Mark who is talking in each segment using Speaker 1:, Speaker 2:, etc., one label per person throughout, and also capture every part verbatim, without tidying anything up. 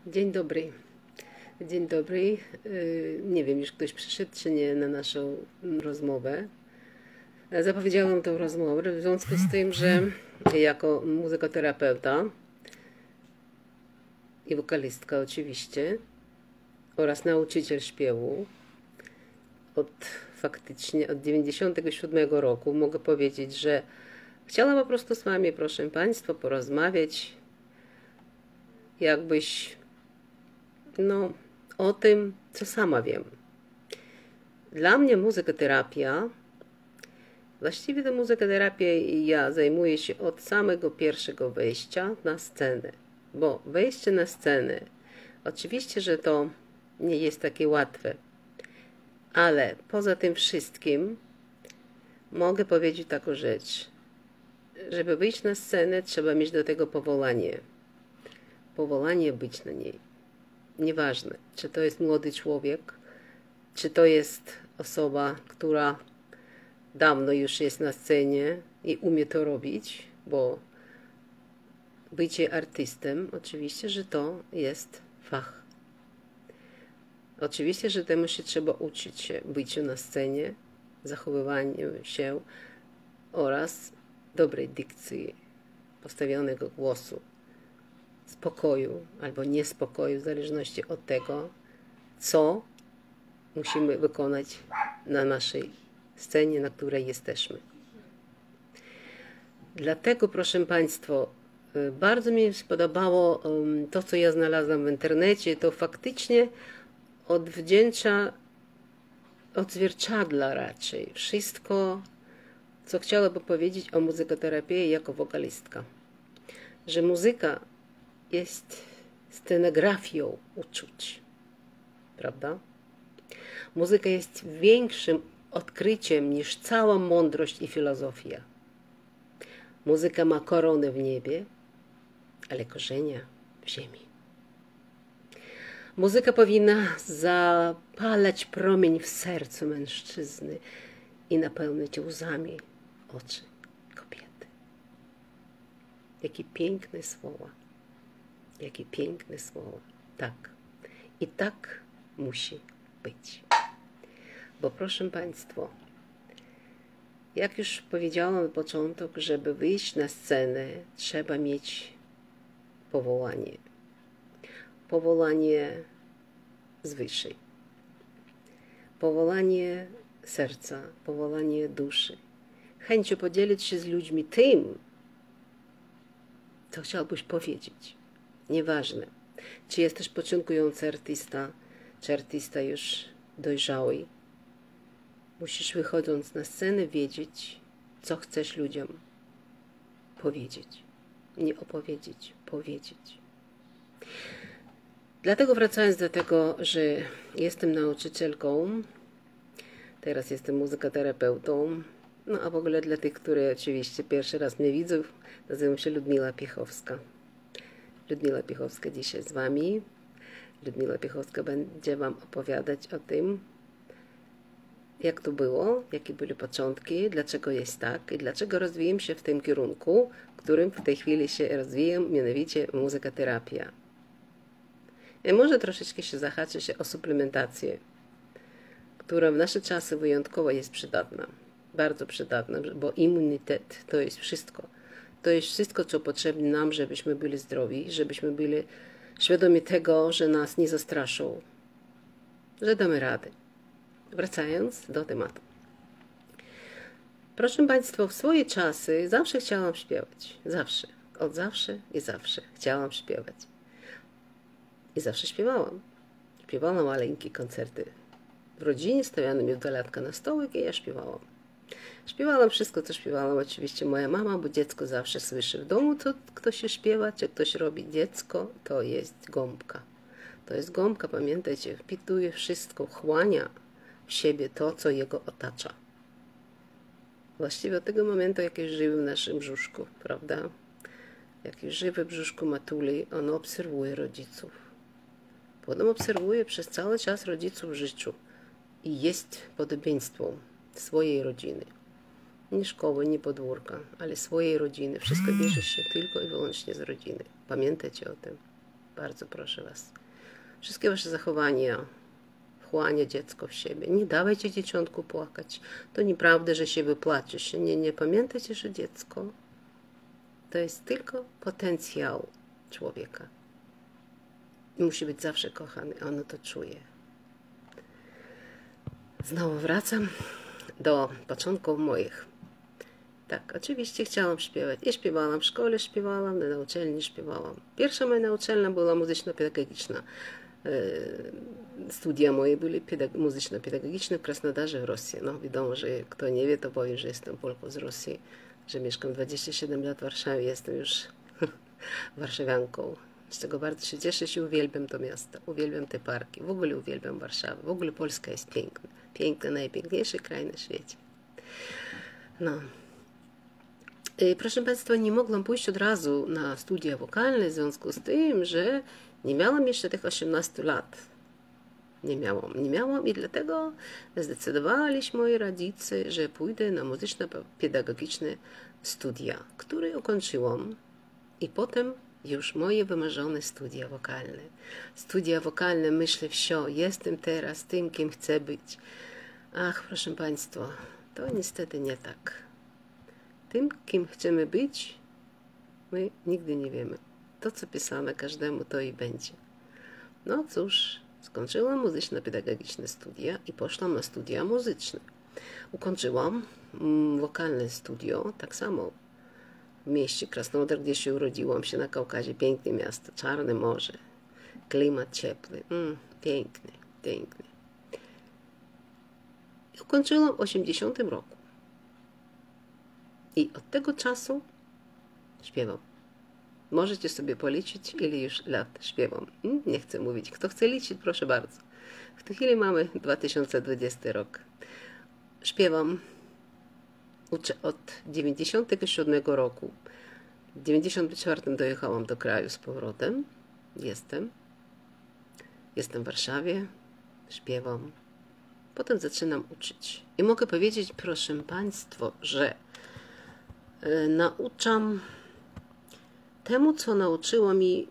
Speaker 1: Dzień dobry. Dzień dobry. Nie wiem, już ktoś przyszedł czy nie na naszą rozmowę. Zapowiedziałam tą rozmowę w związku z tym, że jako muzykoterapeuta i wokalistka oczywiście oraz nauczyciel śpiewu od faktycznie od dziewięćdziesiątego siódmego roku mogę powiedzieć, że chciałam po prostu z wami, proszę państwa, porozmawiać jakbyś no, o tym, co sama wiem. Dla mnie muzykoterapia, właściwie to muzykoterapią ja zajmuję się od samego pierwszego wejścia na scenę. Bo wejście na scenę, oczywiście, że to nie jest takie łatwe, ale poza tym wszystkim mogę powiedzieć taką rzecz. Żeby wyjść na scenę, trzeba mieć do tego powołanie. Powołanie być na niej. Nieważne, czy to jest młody człowiek, czy to jest osoba, która dawno już jest na scenie i umie to robić, bo bycie artystem, oczywiście, że to jest fach. Oczywiście, że temu się trzeba uczyć się, byciu na scenie, zachowywaniu się oraz dobrej dykcji, postawionego głosu, spokoju albo niespokoju, w zależności od tego, co musimy wykonać na naszej scenie, na której jesteśmy. Dlatego, proszę Państwa, bardzo mi się podobało to, co ja znalazłam w internecie. To faktycznie odwdzięcza, odzwierciedla raczej wszystko, co chciałabym powiedzieć o muzykoterapii jako wokalistka. Że muzyka jest scenografią uczuć, prawda? Muzyka jest większym odkryciem niż cała mądrość i filozofia. Muzyka ma koronę w niebie, ale korzenia w ziemi. Muzyka powinna zapalać promień w sercu mężczyzny i napełnić łzami oczy kobiety. Jakie piękne słowa. Jakie piękne słowa. Tak. I tak musi być. Bo proszę Państwa, jak już powiedziałam na początek, żeby wyjść na scenę, trzeba mieć powołanie. Powołanie z wyższej. Powołanie serca, powołanie duszy. Chęcią podzielić się z ludźmi tym, co chciałbyś powiedzieć. Nieważne, czy jesteś początkujący artysta, czy artysta już dojrzały. Musisz, wychodząc na scenę, wiedzieć, co chcesz ludziom powiedzieć. Nie opowiedzieć, powiedzieć. Dlatego, wracając do tego, że jestem nauczycielką, teraz jestem muzykoterapeutą, no a w ogóle dla tych, które oczywiście pierwszy raz mnie widzą, nazywam się Ludmila Piechowska. Ludmila Piechowska dzisiaj z Wami. Ludmila Piechowska będzie Wam opowiadać o tym, jak to było, jakie były początki, dlaczego jest tak i dlaczego rozwijam się w tym kierunku, w którym w tej chwili się rozwijam, mianowicie muzykoterapia. I może troszeczkę się zahaczę się o suplementację, która w nasze czasy wyjątkowo jest przydatna. Bardzo przydatna, bo immunitet to jest wszystko. To jest wszystko, co potrzebne nam, żebyśmy byli zdrowi, żebyśmy byli świadomi tego, że nas nie zastraszą, że damy radę. Wracając do tematu. Proszę Państwa, w swoje czasy zawsze chciałam śpiewać. Zawsze. Od zawsze i zawsze chciałam śpiewać. I zawsze śpiewałam. Śpiewałam maleńkie koncerty. W rodzinie stawiano mi dolatka na stołek i ja śpiewałam. Śpiewałam wszystko, co śpiewałam oczywiście moja mama, bo dziecko zawsze słyszy w domu, co ktoś się śpiewa, czy ktoś robi dziecko, to jest gąbka. To jest gąbka, pamiętajcie, wpituje wszystko, wchłania w siebie to, co jego otacza. Właściwie od tego momentu, jak już żywy w naszym brzuszku, prawda? Jak już żywy w brzuszku matuli, on obserwuje rodziców. Potem obserwuje przez cały czas rodziców w życiu i jest podobieństwem swojej rodziny. Nie szkoły, nie podwórka, ale swojej rodziny. Wszystko bierze się tylko i wyłącznie z rodziny. Pamiętajcie o tym. Bardzo proszę Was. Wszystkie Wasze zachowania, wchłania dziecko w siebie. Nie dawajcie dzieciątku płakać. To nieprawda, że się wypłacze się. Nie, nie pamiętajcie, że dziecko to jest tylko potencjał człowieka. I musi być zawsze kochany. Ono to czuje. Znowu wracam do początków moich. Tak, oczywiście chciałam śpiewać. I śpiewałam w szkole, śpiewałam, na uczelni śpiewałam. Pierwsza moja uczelnia była muzyczno-pedagogiczna. Studia moje były muzyczno-pedagogiczne w Krasnodarze w Rosji. No wiadomo, że kto nie wie, to powiem, że jestem Polką z Rosji, że mieszkam dwadzieścia siedem lat w Warszawie, jestem już warszawianką. Z czego bardzo się cieszę i uwielbiam to miasto, uwielbiam te parki, w ogóle uwielbiam Warszawę, w ogóle Polska jest piękna, piękna, najpiękniejszy kraj na świecie. No. Proszę Państwa, nie mogłam pójść od razu na studia wokalne w związku z tym, że nie miałam jeszcze tych osiemnastu lat. Nie miałam, nie miałam i dlatego zdecydowaliśmy moi rodzice, że pójdę na muzyczno-pedagogiczne studia, które ukończyłam i potem już moje wymarzone studia wokalne. Studia wokalne, myślę, wsio, jestem teraz tym, kim chcę być. Ach, proszę Państwa, to niestety nie tak. Tym, kim chcemy być, my nigdy nie wiemy. To, co pisane każdemu, to i będzie. No cóż, skończyłam muzyczno-pedagogiczne studia i poszłam na studia muzyczne. Ukończyłam wokalne studio, tak samo w mieście Krasnodar, gdzie się urodziłam, się na Kaukazie, piękne miasto, czarne morze, klimat ciepły, mm, piękny, piękny. I ukończyłam w osiemdziesiątym roku. I od tego czasu śpiewam. Możecie sobie policzyć, ile już lat śpiewam. Nie chcę mówić. Kto chce liczyć, proszę bardzo. W tej chwili mamy dwa tysiące dwudziesty rok. Śpiewam uczę od dziewięćdziesiątego siódmego roku. W dziewięćdziesiątym czwartym dojechałam do kraju z powrotem. Jestem. Jestem w Warszawie. Śpiewam. Potem zaczynam uczyć. I mogę powiedzieć, proszę Państwa, że yy, nauczam temu, co nauczyło mi,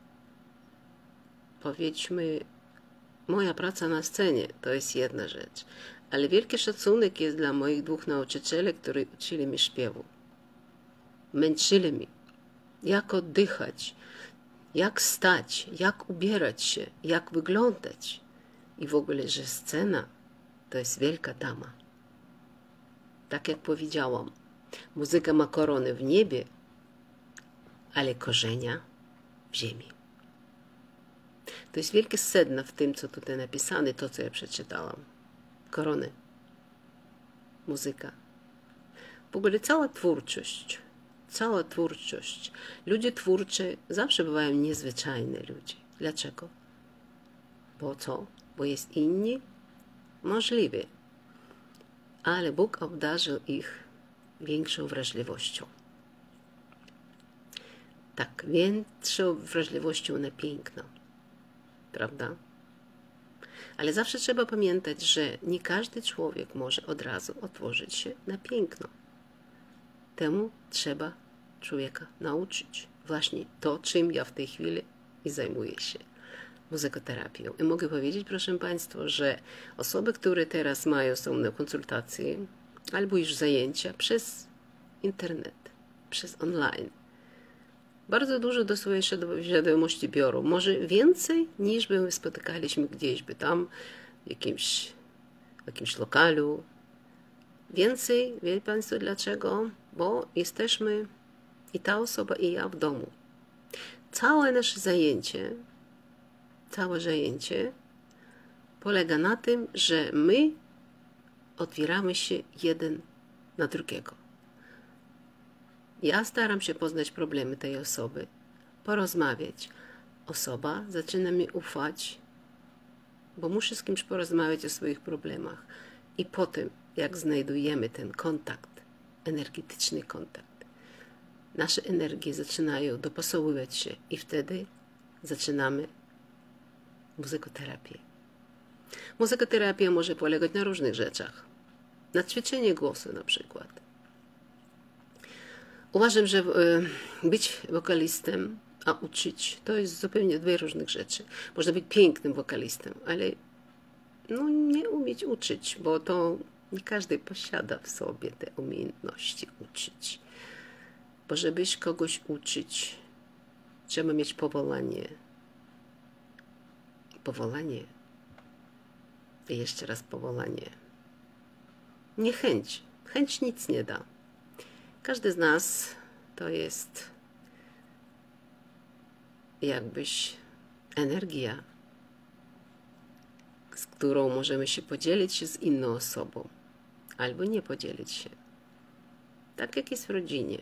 Speaker 1: powiedzmy, moja praca na scenie. To jest jedna rzecz. Ale wielki szacunek jest dla moich dwóch nauczycieli, którzy uczyli mnie śpiewu. Męczyli mnie, jak oddychać, jak stać, jak ubierać się, jak wyglądać. I w ogóle, że scena to jest wielka dama. Tak jak powiedziałam, muzyka ma koronę w niebie, ale korzenia w ziemi. To jest wielkie sedno w tym, co tutaj napisane, to, co ja przeczytałam. Korony, muzyka. W ogóle cała twórczość, cała twórczość. Ludzie twórczy zawsze bywają niezwyczajne ludzie. Dlaczego? Bo co? Bo jest inni? Możliwe. Ale Bóg obdarzył ich większą wrażliwością. Tak, większą wrażliwością na piękno. Prawda? Ale zawsze trzeba pamiętać, że nie każdy człowiek może od razu otworzyć się na piękno. Temu trzeba człowieka nauczyć. Właśnie to, czym ja w tej chwili i zajmuję się. Muzykoterapią. I mogę powiedzieć, proszę Państwa, że osoby, które teraz mają są na konsultacji albo już zajęcia przez internet, przez online, bardzo dużo do swojej świadomości biorą. Może więcej niż by spotykaliśmy gdzieś by tam, w jakimś, w jakimś lokalu. Więcej, wie Państwo dlaczego? Bo jesteśmy i ta osoba, i ja w domu. Całe nasze zajęcie, całe zajęcie polega na tym, że my otwieramy się jeden na drugiego. Ja staram się poznać problemy tej osoby, porozmawiać. Osoba zaczyna mi ufać, bo muszę z kimś porozmawiać o swoich problemach. I potem, jak znajdujemy ten kontakt, energetyczny kontakt, nasze energie zaczynają dopasowywać się i wtedy zaczynamy muzykoterapię. Muzykoterapia może polegać na różnych rzeczach. Na ćwiczeniu głosu na przykład. Uważam, że być wokalistą a uczyć to jest zupełnie dwie różne rzeczy. Można być pięknym wokalistą, ale no, nie umieć uczyć, bo to nie każdy posiada w sobie te umiejętności uczyć. Bo żebyś kogoś uczyć, trzeba mieć powołanie. Powołanie. I jeszcze raz powołanie. Nie chęć. Chęć nic nie da. Każdy z nas to jest jakbyś energia, z którą możemy się podzielić się z inną osobą, albo nie podzielić się. Tak jak jest w rodzinie.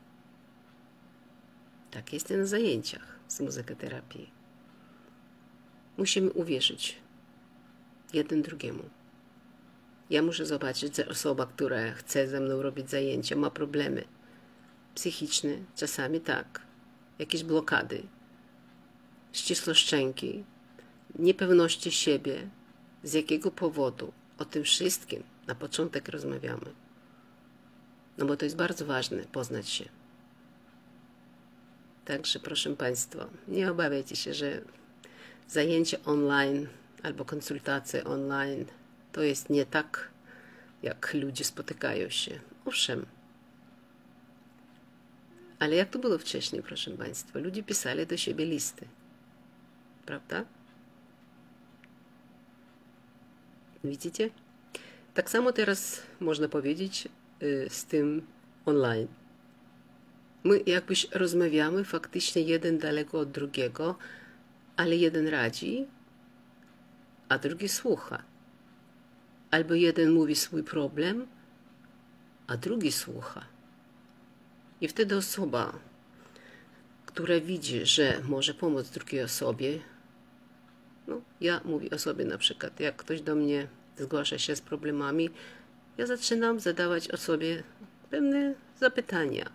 Speaker 1: Tak jest i na zajęciach z muzykoterapii. Musimy uwierzyć jeden drugiemu. Ja muszę zobaczyć, że osoba, która chce ze mną robić zajęcia, ma problemy psychiczne, czasami tak, jakieś blokady, ścisłość szczęki, niepewności siebie, z jakiego powodu. O tym wszystkim na początek rozmawiamy. No bo to jest bardzo ważne, poznać się. Także proszę Państwa, nie obawiajcie się, że zajęcie online albo konsultacje online to jest nie tak, jak ludzie spotykają się. Owszem. Ale jak to było wcześniej, proszę Państwa? Ludzie pisali do siebie listy. Prawda? Widzicie? Tak samo teraz można powiedzieć y, z tym online. My jakbyś rozmawiamy faktycznie jeden daleko od drugiego, ale jeden radzi, a drugi słucha. Albo jeden mówi swój problem, a drugi słucha. I wtedy osoba, która widzi, że może pomóc drugiej osobie, no ja mówię o sobie na przykład, jak ktoś do mnie zgłasza się z problemami, ja zaczynam zadawać osobie pewne zapytania.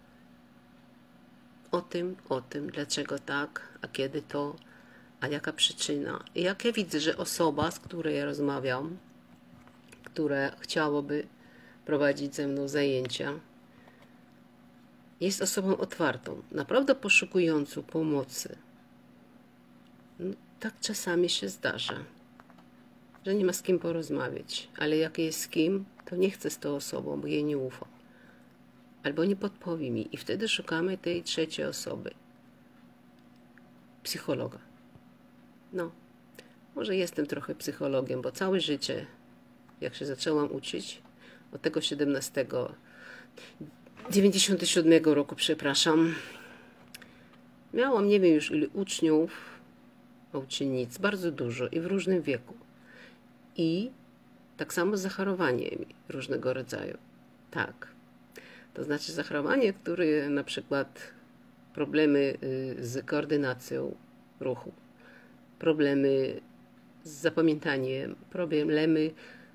Speaker 1: O tym, o tym, dlaczego tak, a kiedy to, a jaka przyczyna. I jak ja widzę, że osoba, z którą ja rozmawiam, która chciałaby prowadzić ze mną zajęcia, jest osobą otwartą, naprawdę poszukującą pomocy. No, tak czasami się zdarza, że nie ma z kim porozmawiać, ale jak jest z kim, to nie chcę z tą osobą, bo jej nie ufam. Albo nie podpowie mi i wtedy szukamy tej trzeciej osoby. Psychologa. No, może jestem trochę psychologiem, bo całe życie, jak się zaczęłam uczyć, od tego siedemnastego, dziewięćdziesiątego siódmego roku, przepraszam, miałam nie wiem już ile uczniów, uczennic, bardzo dużo i w różnym wieku. I tak samo z zachorowaniami różnego rodzaju. Tak. To znaczy zachorowanie, które na przykład problemy z koordynacją ruchu, problemy z zapamiętaniem, problemy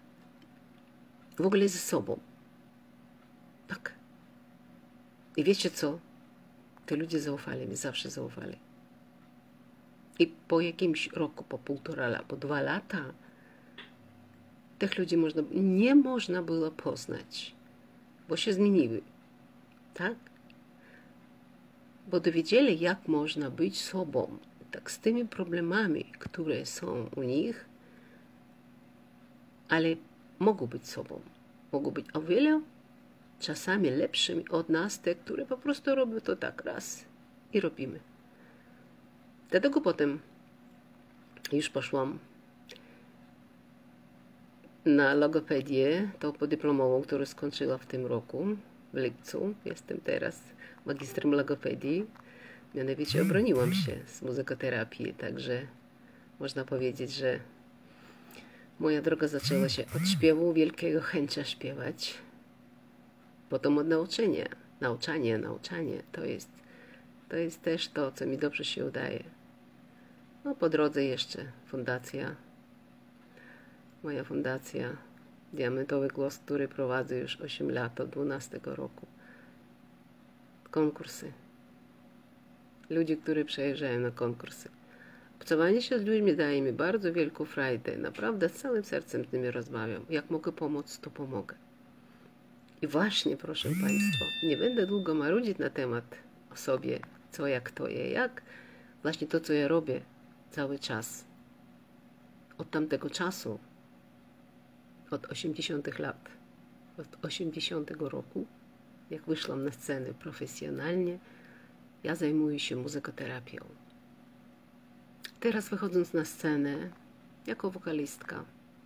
Speaker 1: w ogóle ze sobą. Tak. I wiecie co? Te ludzie zaufali mi, zawsze zaufali. I po jakimś roku, po półtora, po dwa lata, tych ludzi można, nie można było poznać, bo się zmieniły. Tak? Bo dowiedzieli, jak można być sobą. Tak, z tymi problemami, które są u nich, ale mogą być sobą. Mogą być o wiele czasami lepszymi od nas, te, które po prostu robią to tak raz i robimy. Dlatego potem już poszłam na logopedię, tą podyplomową, którą skończyłam w tym roku, w lipcu. Jestem teraz magistrem logopedii. Mianowicie obroniłam się z muzykoterapii, także można powiedzieć, że moja droga zaczęła się od śpiewu, wielkiego chęcia śpiewać, potem od nauczenia. Nauczanie, nauczanie to jest, to jest też to, co mi dobrze się udaje. No po drodze jeszcze fundacja, moja fundacja Diamentowy Głos, który prowadzę już osiem lat, od dwunastego roku. Konkursy. Ludzie, którzy przejeżdżają na konkursy. Obcowanie się z ludźmi daje mi bardzo wielką frajdę. Naprawdę z całym sercem z nimi rozmawiam. Jak mogę pomóc, to pomogę. I właśnie, proszę Państwa, nie będę długo marudzić na temat o sobie, co, jak to je, jak właśnie to, co ja robię cały czas. Od tamtego czasu, od osiemdziesiątych lat, od osiemdziesiątego roku, jak wyszłam na scenę profesjonalnie, ja zajmuję się muzykoterapią. Teraz wychodząc na scenę, jako wokalistka,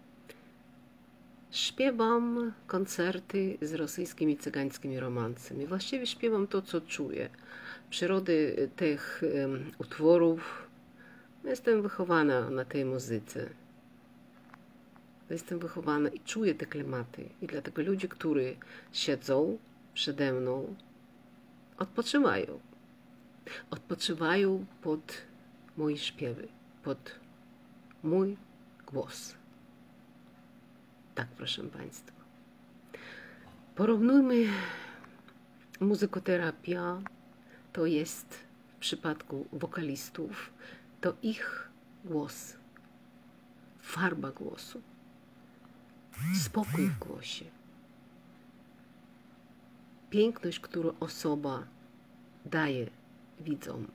Speaker 1: śpiewam koncerty z rosyjskimi cygańskimi romansami. Właściwie śpiewam to, co czuję. Przyrody tych um, utworów. Jestem wychowana na tej muzyce. Jestem wychowana i czuję te klimaty. I dlatego ludzie, którzy siedzą przede mną, odpoczywają. Odpoczywają pod moje śpiewy, pod mój głos. Tak, proszę Państwa. Porównujmy, muzykoterapia to jest w przypadku wokalistów, to ich głos, farba głosu, spokój w głosie, piękność, którą osoba daje widzom.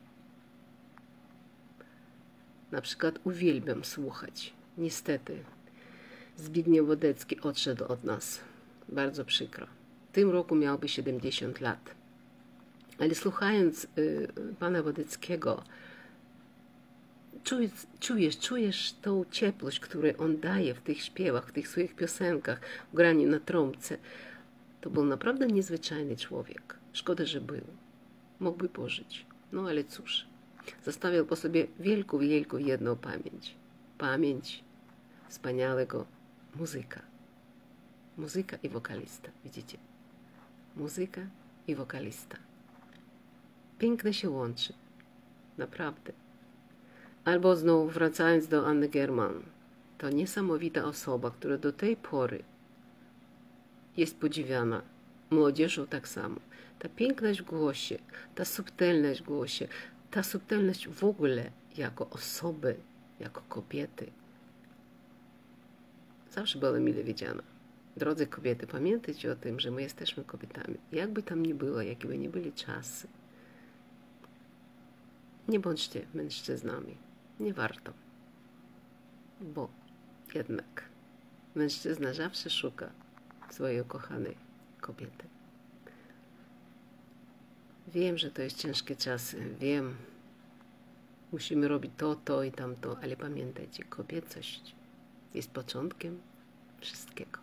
Speaker 1: Na przykład uwielbiam słuchać. Niestety Zbigniew Wodecki odszedł od nas. Bardzo przykro. W tym roku miałby siedemdziesiąt lat. Ale słuchając y, pana Wodeckiego, czujesz, czujesz, czujesz tą ciepłość, którą on daje w tych śpiewach, w tych swoich piosenkach, w graniu na trąbce. To był naprawdę niezwyczajny człowiek. Szkoda, że był. Mógłby pożyć. No ale cóż. Zostawiał po sobie wielką, wielką jedną pamięć. Pamięć wspaniałego muzyka. Muzyka i wokalista. Widzicie? Muzyka i wokalista. Piękne się łączy. Naprawdę. Albo znowu wracając do Anny German. To niesamowita osoba, która do tej pory jest podziwiana. Młodzieżą tak samo. Ta piękność w głosie, ta subtelność w głosie, ta subtelność w ogóle jako osoby, jako kobiety. Zawsze była mile widziana. Drodzy kobiety, pamiętajcie o tym, że my jesteśmy kobietami. Jakby tam nie było, jakie by nie byli czasy. Nie bądźcie mężczyznami. Nie warto. Bo jednak mężczyzna zawsze szuka swojej ukochanej kobiety. Wiem, że to jest ciężkie czasy. Wiem. Musimy robić to, to i tamto. Ale pamiętajcie, kobiecość jest początkiem wszystkiego.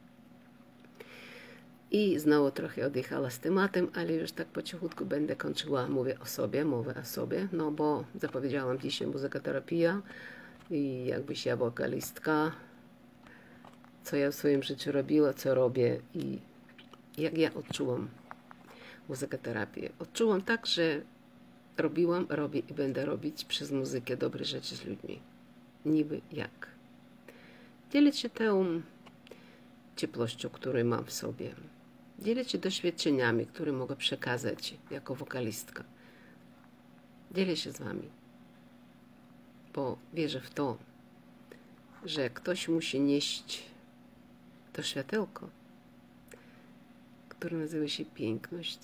Speaker 1: I znowu trochę odjechała z tematem, ale już tak po cichutku będę kończyła. Mówię o sobie, mówię o sobie, no bo zapowiedziałam dzisiaj muzykoterapia i jakbyś ja wokalistka, co ja w swoim życiu robiła, co robię i jak ja odczułam muzykoterapię. Odczułam tak, że robiłam, robię i będę robić przez muzykę dobre rzeczy z ludźmi. Niby jak. Dzielić się tą ciepłością, którą mam w sobie. Dzielić się doświadczeniami, które mogę przekazać jako wokalistka. Dzielę się z wami. Bo wierzę w to, że ktoś musi nieść to światełko, które nazywa się piękność,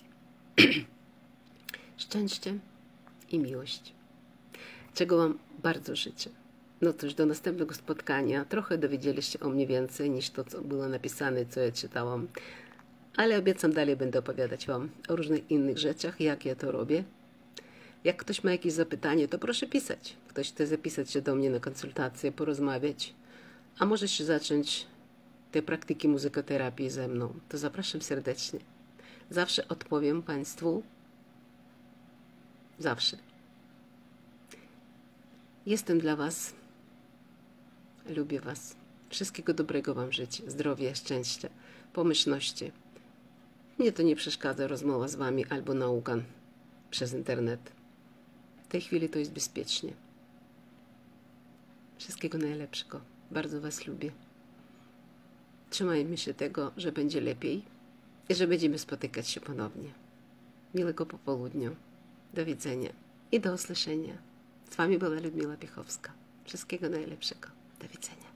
Speaker 1: szczęście i miłość. Czego wam bardzo życzę. No cóż, do następnego spotkania. Trochę dowiedzieliście o mnie więcej niż to, co było napisane, co ja czytałam. Ale obiecam, dalej będę opowiadać wam o różnych innych rzeczach, jak ja to robię. Jak ktoś ma jakieś zapytanie, to proszę pisać. Ktoś chce zapisać się do mnie na konsultację, porozmawiać, a może się zacząć te praktyki muzykoterapii ze mną, to zapraszam serdecznie. Zawsze odpowiem Państwu. Zawsze. Jestem dla Was. Lubię Was. Wszystkiego dobrego Wam życzę. Zdrowia, szczęścia, pomyślności. Mnie to nie przeszkadza rozmowa z Wami albo nauka przez internet. W tej chwili to jest bezpiecznie. Wszystkiego najlepszego. Bardzo Was lubię. Trzymajmy się tego, że będzie lepiej i że będziemy spotykać się ponownie. Miłego popołudnia. Do widzenia i do usłyszenia. Z Wami była Ludmila Piechowska. Wszystkiego najlepszego. Do widzenia.